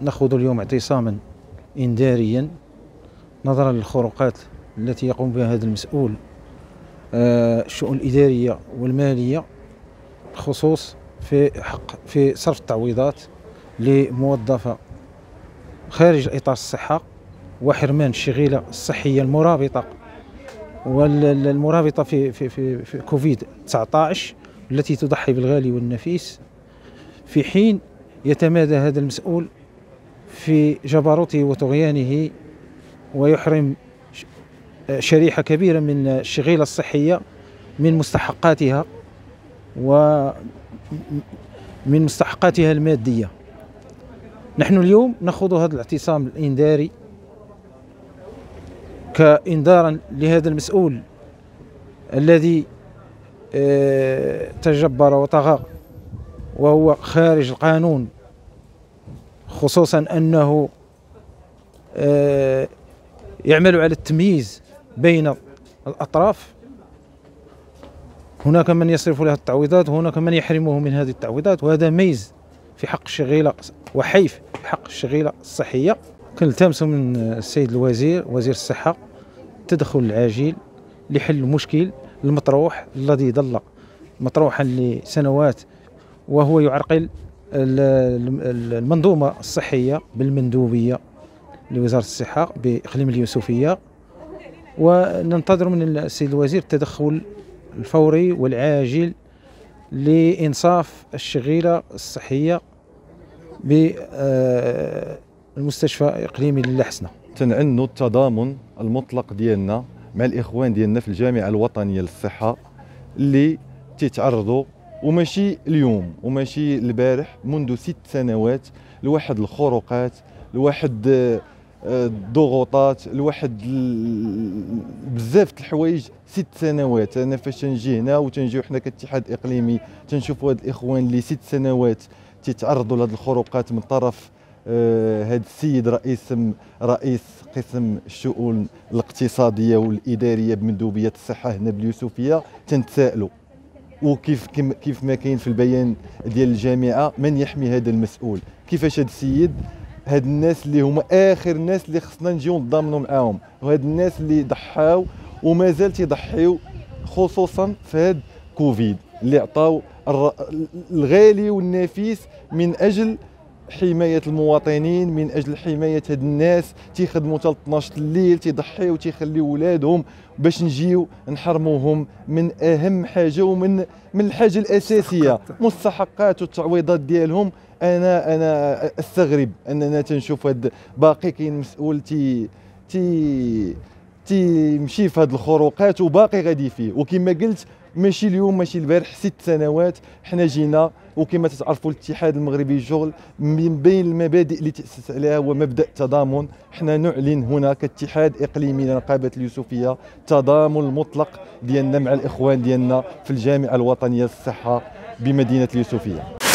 نخوض اليوم اعتصاما إنذاريا نظرا للخروقات التي يقوم بها هذا المسؤول الشؤون الإدارية والمالية، خصوص في صرف التعويضات لموظفة خارج إطار الصحة، وحرمان الشغيلة الصحية المرابطة والمرابطة في كوفيد 19 التي تضحي بالغالي والنفيس، في حين يتمادى هذا المسؤول في جبروته وطغيانه ويحرم شريحة كبيرة من الشغيلة الصحية من مستحقاتها ومن مستحقاتها المادية. نحن اليوم نخوض هذا الاعتصام الإنذاري كإنذارا لهذا المسؤول الذي تجبر وطغى وهو خارج القانون، خصوصا أنه يعمل على التمييز بين الأطراف. هناك من يصرف له التعويضات وهناك من يحرمه من هذه التعويضات، وهذا ميز في حق الشغيلة وحيف في حق الشغيلة الصحية. كنلتمس من السيد الوزير وزير الصحة التدخل العاجل لحل المشكل المطروح الذي ظل مطروحا لسنوات، وهو يعرقل المنظومة الصحية بالمندوبية لوزارة الصحة بإقليم اليوسفية. وننتظر من السيد الوزير التدخل الفوري والعاجل لإنصاف الشغيلة الصحية بالمستشفى الإقليمي للحسنة. تنعنوا التضامن المطلق ديالنا مع الإخوان ديالنا في الجامعة الوطنية للصحة اللي تيتعرضوا، وماشي اليوم وماشي البارح، منذ 6 سنوات لواحد الخروقات، لواحد الضغوطات، لواحد بزاف د الحوايج. 6 سنوات انا فاش تنجي هنا وتنجيو حنا كاتحاد اقليمي تنشوفوا هاد الاخوان اللي 6 سنوات تيتعرضوا لهاد الخروقات من طرف هاد السيد رئيس قسم الشؤون الاقتصاديه والاداريه بمندوبيه الصحه هنا باليوسفيه. تنتسائلوا كيف ما كاين في البيان ديال الجامعه، من يحمي هذا المسؤول؟ كيفاش هذا السيد، هاد الناس اللي هما اخر الناس اللي خصنا نجيو نتضامنوا معاهم، وهاد الناس اللي ضحاو ومازال تيضحيو، خصوصا في هاد كوفيد اللي عطاو الغالي والنفيس من اجل حمايه المواطنين، من اجل حمايه هاد الناس تيخدموا حتى 12 الليل، تيضحيو تيخليو ولادهم باش نجيو نحرموهم من اهم حاجه ومن الحاجه الاساسيه، مستحقات والتعويضات ديالهم. انا استغرب اننا تنشوف هاد باقي كاين مسؤول تيمشي في هاد الخروقات وباقي غادي فيه. وكما قلت ماشي اليوم ماشي البارح، 6 سنوات حنا جينا. وكما تتعرفوا الاتحاد المغربي للشغل من بين المبادئ اللي تأسس عليها هو مبدأ التضامن. حنا نعلن هنا كاتحاد اقليمي لنقابه اليوسفيه تضامن المطلق ديالنا مع الاخوان ديالنا في الجامعه الوطنيه للصحه بمدينه اليوسفيه.